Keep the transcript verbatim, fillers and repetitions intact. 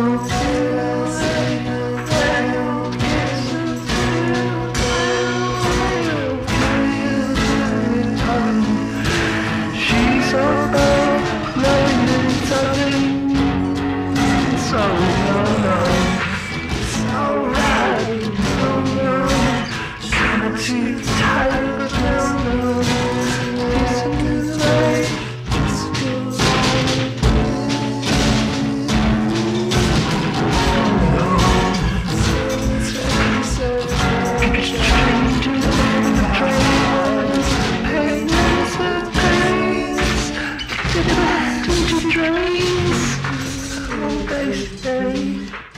Too tired, but now no. It's a new life. It's a new life. Strangers in the trains, pains and pains, get back into drains. Oh, they stay.